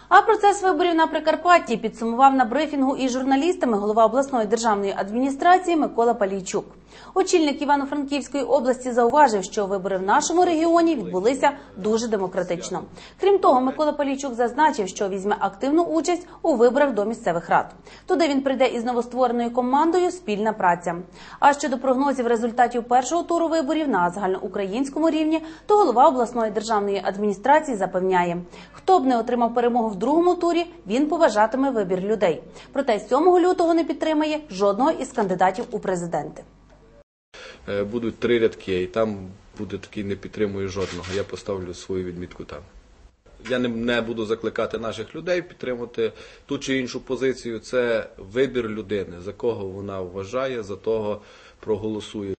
А процес виборів на Прикарпатті підсумував на брифінгу із журналістами голова обласної державної адміністрації Микола Палійчук. Очільник Івано-Франківської області зауважив, що вибори в нашому регіоні відбулися дуже демократично. Крім того, Микола Палійчук зазначив, що візьме активну участь у виборах до місцевих рад. Туди він прийде із новоствореною командою «Спільна праця». А щодо прогнозів результатів першого туру виборів на загальноукраїнському рівні, то голова обласної державної адміністрації запевняє, хто б не отримав перемогу в другому турі, він поважатиме вибір людей. Проте 7 лютого не підтримає жодного із кандидатів у президенти. Будуть 3 рядки, і там буде такий «не підтримую жодного». Я поставлю свою відмітку там. Я не буду закликати наших людей підтримувати ту чи іншу позицію. Це вибір людини, за кого вона вважає, за того проголосує.